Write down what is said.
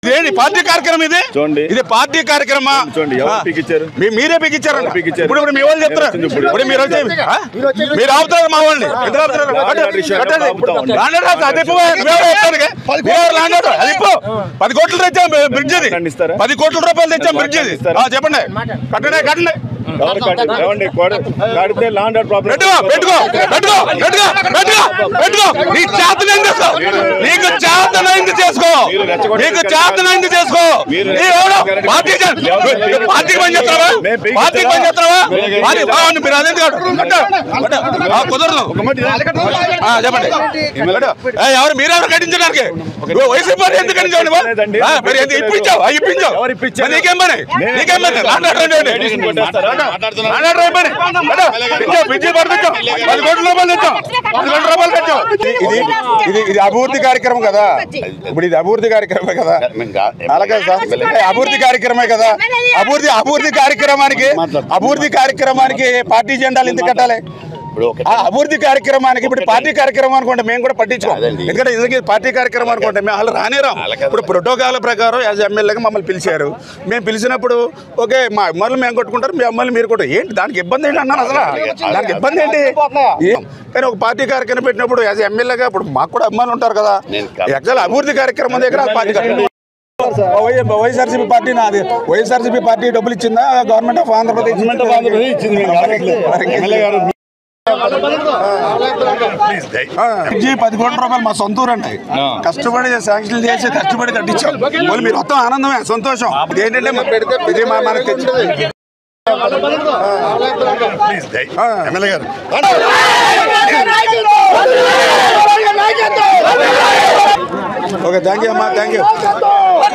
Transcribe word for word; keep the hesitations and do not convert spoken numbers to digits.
ఇదేంటి పార్టీ కార్యక్రమం ఇది చూడండి, ఇది పార్టీ కార్యక్రమం చూడండి. మీరే పిగిచ్చారు ఇప్పుడు ఇప్పుడు మీ వాళ్ళు చెప్తారు. ఇప్పుడు మీరు వచ్చి మీరు ఆపుతారు మా వాళ్ళని పది కోట్లు తెచ్చాం బ్రిడ్జ్ ఇది, పది కోట్ల రూపాయలు తెచ్చాం బ్రిడ్జ్ ఇది. చెప్పండి కట్టండి కట్టండి నీకు చేతనైంది చేసుకో, నీకు చేతనైంది చేసుకో. పార్టీకి పని చేస్తావా, పార్టీకి పని చేస్తావా? మీరు అదే కుదరదు. చెప్పండి ఎవరు మీరెవరు కట్టించడానికి? వైసీపీ పార్టీ ఎందుకు కట్టించండి? మీరు ఎందుకు ఇప్పించావు? ఇప్పించావు నీకేం పని? నీకేం పని? ఇది అభివృద్ధి కార్యక్రమం కదా, ఇప్పుడు ఇది అభివృద్ధి కార్యక్రమే కదా. అలాగే సార్ అభివృద్ధి కార్యక్రమే కదా. అభివృద్ధి అభివృద్ధి కార్యక్రమానికి అభివృద్ధి కార్యక్రమానికి పార్టీ జెండాలు ఎందుకు కట్టాలి? అభివృద్ధి కార్యక్రమానికి ఇప్పుడు పార్టీ కార్యక్రమం అనుకుంటే మేము కూడా పట్టించుకోం. ఎందుకంటే ఇది పార్టీ కార్యక్రమం అనుకుంటే మేము అసలు రానేరాం. ఇప్పుడు ప్రోటోకాల్ ప్రకారం యాజ్ ఎమ్మెల్యేగా మమ్మల్ని పిలిచారు. మేము పిలిచినప్పుడు ఓకే మా అమ్మలు మేము కొట్టుకుంటారు, మీ అమ్మలు మీరు కొట్టారు. ఏంటి దానికి ఇబ్బంది ఏంటి అన్నాను? అసలు దానికి ఇబ్బంది ఏంటి? కానీ ఒక పార్టీ కార్యక్రమం పెట్టినప్పుడు యాజ్ ఎమ్మెల్యేగా ఇప్పుడు మాకు కూడా అమ్మాయిలు ఉంటారు కదా. యాక్చువల్ అభివృద్ధి కార్యక్రమం దగ్గర పార్టీ వైఎస్ఆర్సీపీ పార్టీ నాది. వైఎస్ఆర్సీపీ పార్టీ డబ్బులు ఇచ్చిందా? గవర్నమెంట్ ఆఫ్ ఆంధ్రప్రదేశ్ పది కోట్ల రూపాయలు మా సొంతూరు అండి. కష్టపడి శాంక్షన్ చేసి కష్టపడి కట్టించాం. వాళ్ళు మీరు మొత్తం ఆనందమే సంతోషం. ఏంటంటే మా పెడితే ఇది మా మనకి తెచ్చింది. ఓకే థ్యాంక్ యూ అమ్మా, థ్యాంక్ యూ.